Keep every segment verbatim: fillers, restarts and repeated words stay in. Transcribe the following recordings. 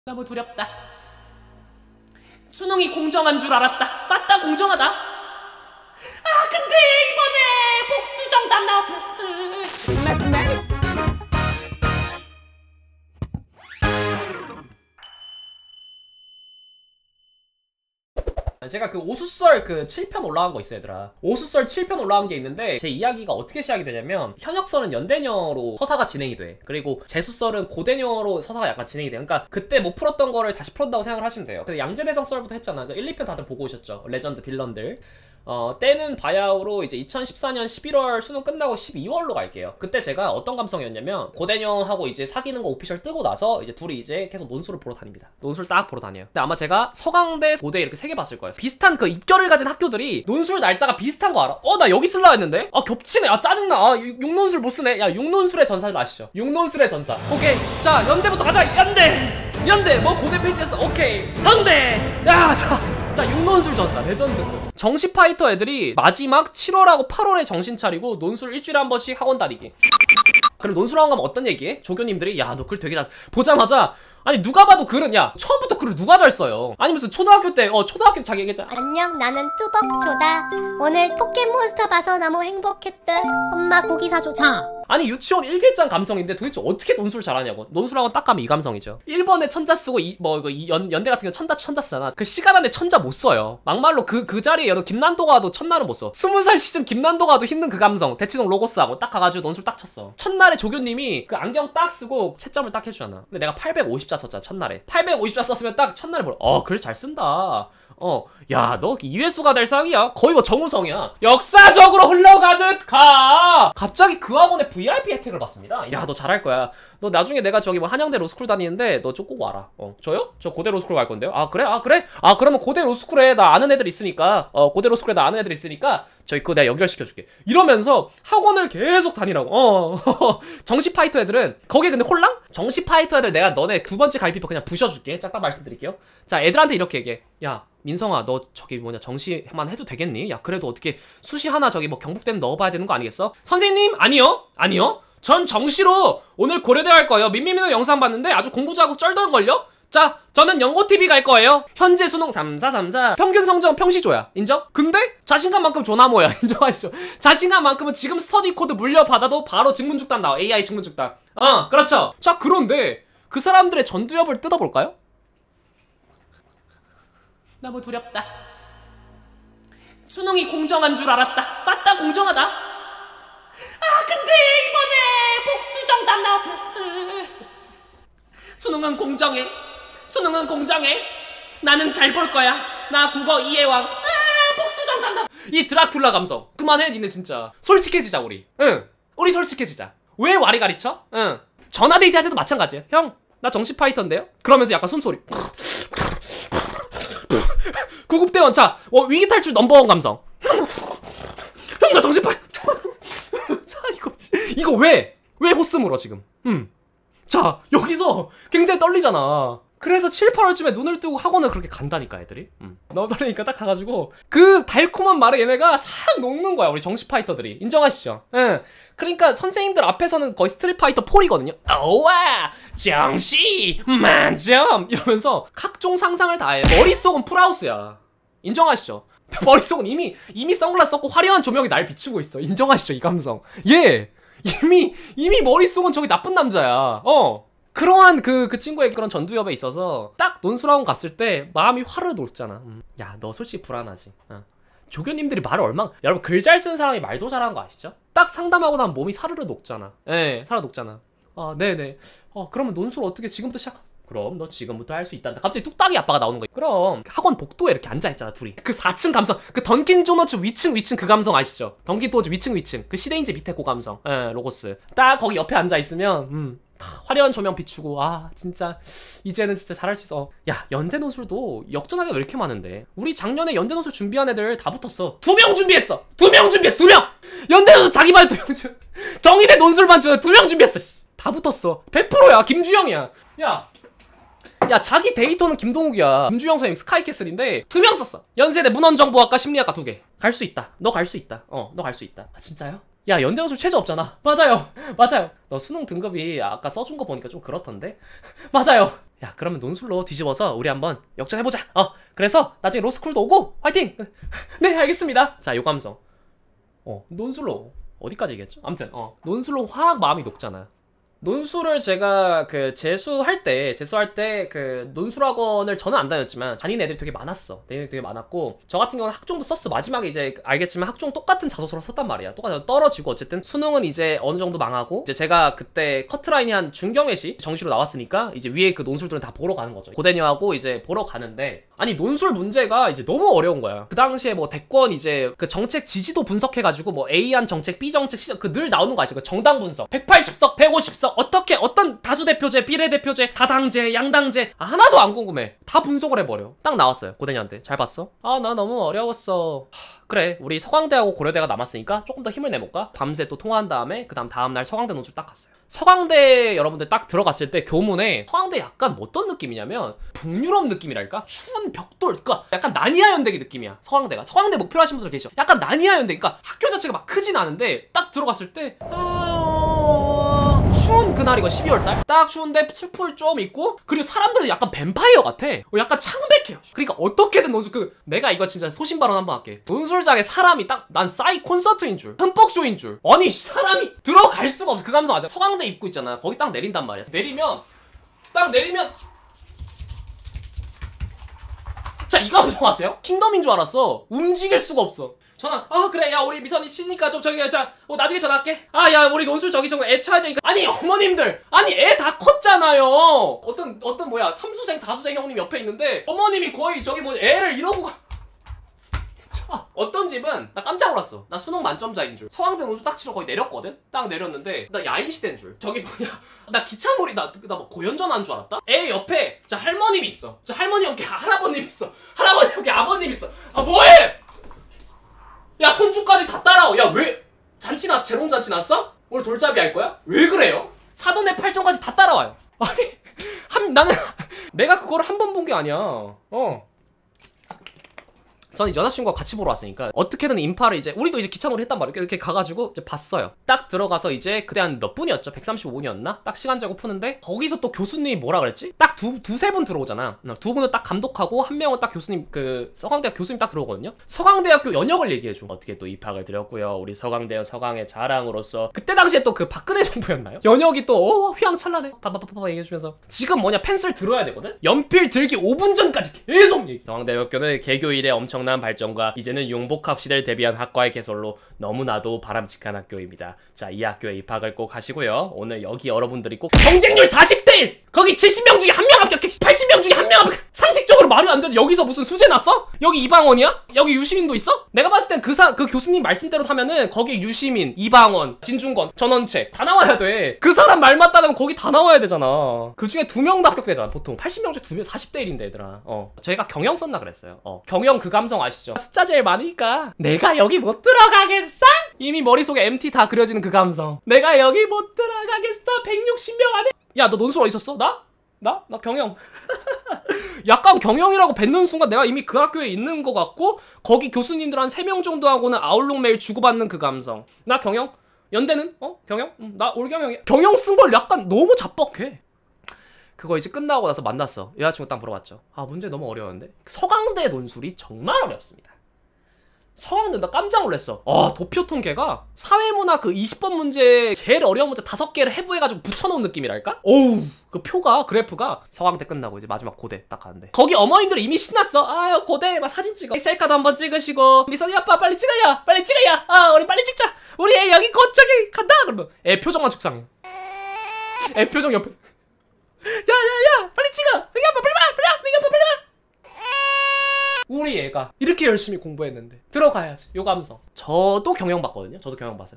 너무 두렵다. 수능이 공정한 줄 알았다. 맞다, 공정하다. 아 근데 이번에 복수 정답 나왔어. 제가 그 오수썰 그 칠 편 올라간 거 있어요, 얘들아. 오수썰 칠 편 올라간 게 있는데 제 이야기가 어떻게 시작이 되냐면, 현역설은 연대녀로 서사가 진행이 돼. 그리고 재수썰은 고대녀로 서사가 약간 진행이 돼. 그러니까 그때 못 풀었던 거를 다시 풀었다고 생각을 하시면 돼요. 근데 양재대성 썰부터 했잖아. 일, 이 편 다들 보고 오셨죠? 레전드 빌런들. 어, 때는 바야흐로 이제 이천십사 년 십일월 수능 끝나고 십이월로 갈게요. 그때 제가 어떤 감성이었냐면, 고대녀하고 이제 사귀는 거 오피셜 뜨고 나서 이제 둘이 이제 계속 논술을 보러 다닙니다. 논술 딱 보러 다녀요. 근데 아마 제가 서강대, 고대 이렇게 세 개 봤을 거예요. 비슷한 그 입결을 가진 학교들이 논술 날짜가 비슷한 거 알아? 어, 나 여기 쓸라 했는데? 아, 겹치네. 아, 짜증나. 아, 육논술 못 쓰네. 야, 육논술의 전사를 아시죠? 육논술의 전사. 오케이. 자, 연대부터 가자. 연대! 연대! 뭐 고대 페이지였어. 오케이. 상대! 야, 자. 자, 육논술 전사. 레전드. 정시 파이터 애들이 마지막 칠월하고 팔월에 정신 차리고 논술 일주일에 한 번씩 학원 다니기. 그럼 논술학원 가면 어떤 얘기해? 조교님들이 야, 너 글 되게 잘 보자마자, 아니 누가 봐도 글은, 야 처음부터 글을 누가 잘 써요? 아니 무슨 초등학교 때 어 초등학교 자기 얘기했잖아. 안녕, 나는 뚜벅초다. 오늘 포켓몬스터 봐서 너무 행복했다. 엄마 고기 사줘. 자. 아니 유치원 일기장 감성인데 도대체 어떻게 논술 잘하냐고. 논술학원 딱 가면 이 감성이죠. 일 번에 천자 쓰고 이, 뭐 이거 연, 연대 같은 경우 천자 천자 쓰잖아. 그 시간 안에 천자 못 써요. 막말로 그, 그 자리에 너 김난도 가도 첫날은 못 써. 스무 살 시즌 김난도 가도 힘든 그 감성. 대치동 로고스하고 딱 가가지고 논술 딱 쳤어. 첫날에 조교님이 그 안경 딱 쓰고 채점을 딱 해주잖아. 근데 내가 팔백오십 자 썼잖아, 첫날에. 팔백오십 자 썼으면 딱 첫날에 뭐라, 어 글 잘 쓴다. 어, 야, 너 이회수가 될 상이야. 거의 뭐 정우성이야. 역사적으로 흘러가듯 가. 갑자기 그 학원에 브이아이피 혜택을 받습니다. 야, 너 잘할 거야. 너 나중에 내가 저기 뭐 한양대 로스쿨 다니는데 너 좀 꼭 와라. 어, 저요? 저 고대 로스쿨 갈 건데요. 아, 그래? 아, 그래? 아, 그러면 고대 로스쿨에 나 아는 애들 있으니까, 어, 고대 로스쿨에 나 아는 애들 있으니까 저희 그거 내가 연결시켜줄게. 이러면서 학원을 계속 다니라고. 어, 정시 파이터 애들은 거기에 근데 홀랑? 정시 파이터 애들 내가 너네 두 번째 가입비표 그냥 부셔줄게. 짝딱 말씀드릴게요. 자, 애들한테 이렇게 얘기해. 야, 민성아, 너 저기 뭐냐 정시만 해도 되겠니? 야, 그래도 어떻게 수시 하나 저기 뭐 경북대는 넣어봐야 되는 거 아니겠어? 선생님, 아니요, 아니요. 전 정시로 오늘 고려대 갈 거예요. 민미민호 영상 봤는데 아주 공부 잘하고 쩔던걸요? 자, 저는 연고티비 갈 거예요. 현재 수능 삼 사 삼 사 평균 성적 평시조야. 인정? 근데 자신감만큼 조나모야. 인정하시죠? 자신감만큼은 지금 스터디 코드 물려받아도 바로 직문죽단 나와. 에이아이 직문죽단. 어, 그렇죠. 자, 그런데 그 사람들의 전두엽을 뜯어볼까요? 너무 두렵다. 수능이 공정한 줄 알았다. 맞다, 공정하다. 아 근데 이번에 복수 정답 나왔어. 수능은 공정해. 수능은 공정해. 나는 잘 볼 거야. 나 국어 이해 왕. 아 복수 정답 나. 이 드라큘라 감성 그만해. 니네 진짜 솔직해지자. 우리 응 우리 솔직해지자. 왜 와리 가리쳐? 응 전화데이트 할 때도 마찬가지야. 형 나 정시 파이터인데요? 그러면서 약간 숨소리. 구급대원. 자, 어, 위기탈출 넘버원 감성. 형 나 정신 파이터. 자, 이거 이거 왜? 왜 호스 물어 지금? 음. 자, 여기서 굉장히 떨리잖아. 그래서 칠, 팔월쯤에 눈을 뜨고 학원을 그렇게 간다니까 애들이. 음. 너무 떨리니까 딱 가가지고 그 달콤한 말을 얘네가 싹 녹는 거야. 우리 정시 파이터들이. 인정하시죠? 응. 그러니까 선생님들 앞에서는 거의 스트릿 파이터 폴이거든요. 오와 정시 만점 이러면서 각종 상상을 다 해. 머릿속은 풀하우스야. 인정하시죠? 머릿속은 이미 이미 선글라스 썼고 화려한 조명이 날 비추고 있어. 인정하시죠? 이 감성. 예. 이미 이미 머릿속은 저기 나쁜 남자야. 어. 그러한 그, 그 친구의 그런 전두엽에 있어서 딱 논술학원 갔을 때 마음이 화를 놓잖아. 음. 야, 너 솔직히 불안하지. 어. 조교님들이 말을 얼마나, 여러분 글 잘 쓰는 사람이 말도 잘하는 거 아시죠? 딱 상담하고 나면 몸이 사르르 녹잖아. 예, 사르르 녹잖아. 아, 네네. 어, 그러면 논술 어떻게 지금부터 시작? 그럼 너 지금부터 할 수 있단다. 갑자기 뚝딱이 아빠가 나오는 거야. 그럼 학원 복도에 이렇게 앉아있잖아 둘이. 그 사 층 감성, 그 던킨 도너츠 위층 위층 그 감성 아시죠? 던킨 도너츠 위층 위층 그 시대인지 밑에 그 감성. 예, 로고스 딱 거기 옆에 앉아있으면 음 화려한 조명 비추고, 아 진짜 이제는 진짜 잘할 수 있어. 야, 연대 논술도 역전하기가 왜 이렇게 많은데? 우리 작년에 연대 논술 준비한 애들 다 붙었어. 두 명 준비했어. 두 명 준비했어. 두 명. 연대 논술 자기만 두 명 준. 경희대 논술만 준 두 명 준비했어. 다 붙었어. 백 퍼센트야. 김주영이야. 야. 야, 자기 데이터는 김동욱이야. 김주영 선생님 스카이캐슬인데 두 명 썼어. 연세대 문헌정보학과 심리학과 두 개. 갈 수 있다. 너 갈 수 있다. 어, 너 갈 수 있다. 아, 진짜요? 야, 연대 논술 최저 없잖아. 맞아요. 맞아요. 너 수능 등급이 아까 써준 거 보니까 좀 그렇던데? 맞아요. 야, 그러면 논술로 뒤집어서 우리 한번 역전해보자. 어, 그래서 나중에 로스쿨도 오고 화이팅! 네, 알겠습니다. 자, 요 감성. 어, 논술로 어디까지 얘기했죠? 아무튼 어, 논술로 화학 마음이 높잖아. 논술을 제가 그 재수할 때 재수할 때 그 논술학원을 저는 안 다녔지만 다니는 애들이 되게 많았어. 애들이 되게 많았고 저 같은 경우는 학종도 썼어. 마지막에 이제 알겠지만 학종 똑같은 자소서로 썼단 말이야. 똑같이 떨어지고 어쨌든 수능은 이제 어느 정도 망하고 이제 제가 그때 커트라인이 한 중경외시 정시로 나왔으니까 이제 위에 그 논술들은 다 보러 가는 거죠. 고대녀하고 이제 보러 가는데 아니 논술 문제가 이제 너무 어려운 거야. 그 당시에 뭐 대권 이제 그 정책 지지도 분석해가지고 뭐 A안 정책, B 정책, C 그 늘 나오는 거 아시죠? 그 정당 분석 백팔십 석, 백오십 석 어떻게 어떤 다수대표제, 비례대표제, 다당제, 양당제 아, 하나도 안 궁금해. 다 분석을 해버려. 딱 나왔어요. 고대녀한테. 잘 봤어? 아, 나 너무 어려웠어. 하, 그래 우리 서강대하고 고려대가 남았으니까 조금 더 힘을 내볼까? 밤새 또 통화한 다음에 그 다음 다음날 서강대 논술 딱 갔어요. 서강대 여러분들 딱 들어갔을 때 교문에 서강대 약간 뭐 어떤 느낌이냐면 북유럽 느낌이랄까? 추운 벽돌 그니까 약간 나니아 연대기 느낌이야. 서강대가. 서강대 목표로 하신 분들 계시죠? 약간 나니아 연대 그니까 학교 자체가 막 크진 않은데 딱 들어갔을 때 아... 추운 그날이고 십이월달 딱 추운데 숲을 좀 있고 그리고 사람들은 약간 뱀파이어 같아. 약간 창백해요. 그러니까 어떻게든 논술 그 내가 이거 진짜 소신발언 한번 할게. 논술장에 사람이 딱 난 싸이 콘서트인 줄 흠뻑쇼인 줄 아니 사람이 들어갈 수가 없어. 그 감성 아세요? 서강대 입구 있잖아. 거기 딱 내린단 말이야. 내리면 딱 내리면 자 이 감성 아세요? 킹덤인 줄 알았어. 움직일 수가 없어. 전화 아 그래 야 우리 미선이 치니까 좀 저기 자 어, 나중에 전화할게. 아 야 우리 논술 저기 저기 애 쳐야 되니까 아니 어머님들 아니 애 다 컸잖아요. 어떤 어떤 뭐야 삼수생 사수생 형님 옆에 있는데 어머님이 거의 저기 뭐 애를 이러고 가 어떤 집은 나 깜짝 놀랐어. 나 수능 만점자인 줄. 서강대 논술 딱 치러 거의 내렸거든? 딱 내렸는데 나 야인시대인 줄. 저기 뭐냐 나 기차놀이 나 나 뭐 고연전 한 줄 알았다? 애 옆에 자 할머님 있어. 저 할머니 옆에 할아버님 있어. 할아버니 옆에 아버님 있어. 아 뭐해? 야 손주까지 다 따라와. 야 왜? 잔치 나 재롱 잔치 났어? 오늘 돌잡이 할 거야? 왜 그래요? 사돈의 팔정까지 다 따라와요. 아니 한 나는 내가 그거를 한 번 본 게 아니야. 어. 저는 여자친구가 같이 보러 왔으니까 어떻게든 인파를 이제 우리도 이제 기차놀이 했단 말이에요. 이렇게 가가지고 이제 봤어요. 딱 들어가서 이제 그때 한 몇 분이었죠? 백삼십오 분이었나? 딱 시간 재고 푸는데 거기서 또 교수님이 뭐라 그랬지? 딱 두, 두세 분 들어오잖아. 두 분은 딱 감독하고 한 명은 딱 교수님 그 서강대학 교수님 딱 들어오거든요. 서강대학교 연역을 얘기해줘. 어떻게 또 입학을 드렸고요. 우리 서강대 서강의 자랑으로서 그때 당시에 또 그 박근혜 정부였나요? 연역이 또 어, 휘황찬란해. 파파파파 얘기해주면서 지금 뭐냐 펜슬 들어야 되거든? 연필 들기 오 분 전까지 계속 얘기. 서강대학교는 개교 이래 엄청 엄청난 발전과 이제는 융복합 시대를 대비한 학과의 개설로 너무나도 바람직한 학교입니다. 자, 이 학교에 입학을 꼭 하시고요. 오늘 여기 여러분들이 꼭 경쟁률 사십 대 일! 거기 칠십 명 중에 한 명 합격해! 팔십 명 중에 한 명 합격해! 상식적으로 말이 안 되죠. 여기서 무슨 수재 났어? 여기 이방원이야? 여기 유시민도 있어? 내가 봤을 땐 그 사, 그 교수님 말씀대로 하면은 거기 유시민, 이방원, 진중권, 전원책 다 나와야 돼. 그 사람 말 맞다면 거기 다 나와야 되잖아. 그 중에 두 명 다 합격되잖아. 보통 팔십 명 중에 두 명, 사십 대 일인데 얘들아. 어. 저희가 경영 썼나 그랬어요. 어. 경영 그 감성 아시죠? 숫자 제일 많으니까 내가 여기 못 들어가겠어? 이미 머릿속에 엠티 다 그려지는 그 감성. 내가 여기 못 들어가겠어? 백육십 명 안에. 야, 너 논술 어딨었어? 나? 나? 나 경영. 약간 경영이라고 뱉는 순간 내가 이미 그 학교에 있는 것 같고 거기 교수님들 한 세 명 정도 하고는 아웃룩 메일 주고받는 그 감성. 나 경영? 연대는? 어? 경영? 응, 나 올경영이야. 경영 쓴 걸 약간 너무 자뻑해. 그거 이제 끝나고 나서 만났어. 여자친구 딱 물어봤죠. 아 문제 너무 어려웠는데. 서강대 논술이 정말 어렵습니다. 서강대 나 깜짝 놀랐어. 아 도표 통계가 사회문화 그 이십 번 문제 제일 어려운 문제 다섯 개를 해부해가지고 붙여놓은 느낌이랄까? 어우 그 표가 그래프가 서강대 끝나고 이제 마지막 고대 딱 가는데 거기 어머님들 이미 신났어. 아유 고대 막 사진 찍어 셀카도 한번 찍으시고 미선이 아빠 빨리 찍어야 빨리 찍어야 아 우리 빨리 찍자 우리 애 여기 거쪽에 간다 그러면 애 표정만 죽상해. 애 표정 옆에 야야야 빨리 찍어 여기 아빠 빨리 와 빨리 와 여기 아빠 빨리 와. 우리 애가 이렇게 열심히 공부했는데 들어가야지. 요 감성. 저도 경영 봤거든요. 저도 경영 봤어요.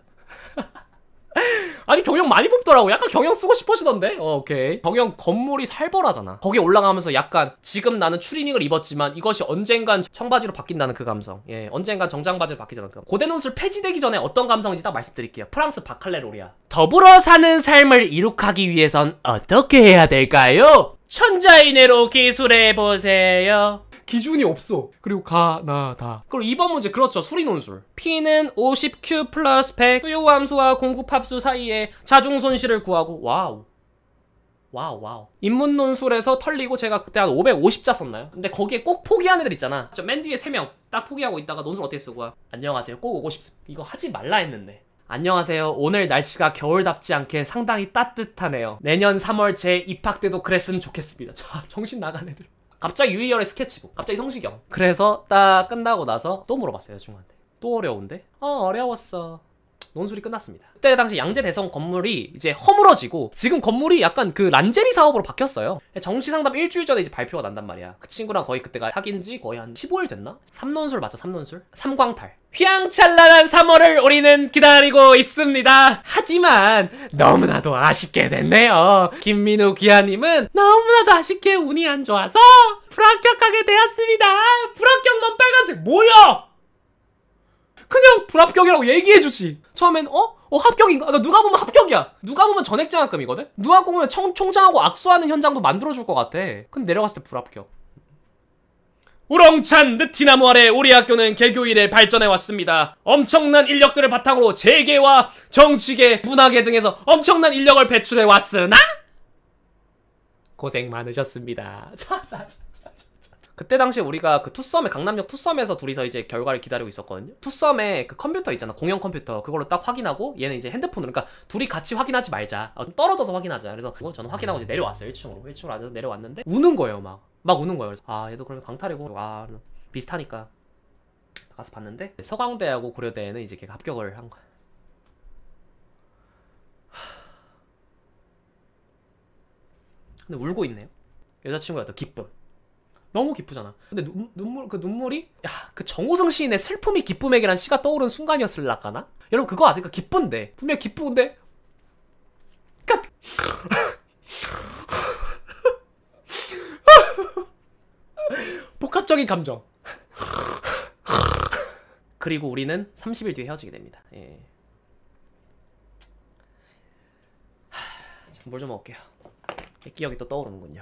아니 경영 많이 뽑더라고. 약간 경영 쓰고 싶으시던데. 어, 오케이. 경영 건물이 살벌하잖아. 거기 올라가면서 약간 지금 나는 추리닝을 입었지만 이것이 언젠간 청바지로 바뀐다는 그 감성. 예, 언젠간 정장바지로 바뀌잖아. 그 고대 논술 폐지되기 전에 어떤 감성인지 딱 말씀드릴게요. 프랑스 바칼레로리아. 더불어 사는 삶을 이룩하기 위해선 어떻게 해야 될까요? 천자인으로 기술해보세요. 기준이 없어. 그리고 가나다. 그리고 이 번 문제 그렇죠. 수리논술. P는 오십 큐 플러스 백 수요함수와 공급합수 사이에 자중손실을 구하고. 와우 와우 와우. 인문논술에서 털리고 제가 그때 한 오백오십 자 썼나요? 근데 거기에 꼭 포기한 애들 있잖아. 저 맨 뒤에 세 명 딱 포기하고 있다가 논술 어떻게 쓰고 와. 안녕하세요 꼭 오고 싶습니다. 이거 하지 말라 했는데. 안녕하세요. 오늘 날씨가 겨울답지 않게 상당히 따뜻하네요. 내년 삼월 제 입학 때도 그랬으면 좋겠습니다. 자, 정신 나간 애들. 갑자기 유희열의 스케치북. 갑자기 성시경. 그래서 딱 끝나고 나서 또 물어봤어요 여자친구한테. 또 어려운데? 어 어려웠어. 논술이 끝났습니다. 그때 당시 양재대성 건물이 이제 허물어지고 지금 건물이 약간 그 란제리 사업으로 바뀌었어요. 정시상담 일주일 전에 이제 발표가 난단 말이야. 그 친구랑 거의 그때가 사귄 지 거의 한 십오 일 됐나? 삼 논술 맞죠? 삼 논술? 삼광탈. 휘황찬란한 삼월을 우리는 기다리고 있습니다. 하지만 너무나도 아쉽게 됐네요. 김민우 기아님은 너무나도 아쉽게 운이 안 좋아서 불합격하게 되었습니다. 불합격만 빨간색 뭐야? 그냥 불합격이라고 얘기해주지. 처음엔 어? 어 합격인가? 나 누가 보면 합격이야. 누가 보면 전액장학금이거든? 누가 보면 청, 총장하고 악수하는 현장도 만들어줄 것 같아. 근데 내려갔을 때 불합격. 우렁찬 느티나무 아래 우리 학교는 개교일에 발전해왔습니다. 엄청난 인력들을 바탕으로 재계와 정치계, 문화계 등에서 엄청난 인력을 배출해왔으나 고생 많으셨습니다. 자자자. 그때 당시에 우리가 그 투썸에 강남역 투썸에서 둘이서 이제 결과를 기다리고 있었거든요. 투썸에 그 컴퓨터 있잖아. 공용 컴퓨터. 그걸로 딱 확인하고 얘는 이제 핸드폰으로. 그러니까 둘이 같이 확인하지 말자. 어, 떨어져서 확인하자. 그래서 저는 확인하고 이제 내려왔어요. 일 층으로. 일 층으로 내려왔는데 우는 거예요. 막. 막 우는 거예요. 그래서 아 얘도 그러면 강탈이고 아 비슷하니까 가서 봤는데 서강대하고 고려대에는 이제 걔가 합격을 한 거야. 근데 울고 있네요. 여자친구가 더 기쁨. 너무 기쁘잖아. 근데 눈, 눈물, 그 눈물이, 야, 그 정우승 시인의 슬픔이 기쁨에게란 시가 떠오른 순간이었을라까나? 여러분, 그거 아세요? 기쁜데. 분명히 기쁘은데. 까 복합적인 감정. 그리고 우리는 삼십 일 뒤에 헤어지게 됩니다. 예. 물 좀 먹을게요. 기억이 또 떠오르는군요.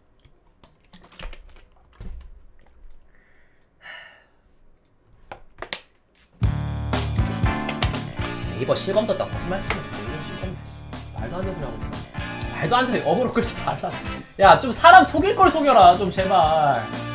이거 실검 떴다. 거짓말 치는 실검 됐어. 말도 안 되는 소리 하고 있어. 말도 안 되는 소리 어그로 끌지 말라. 야, 좀 사람 속일 걸 속여라. 좀 제발.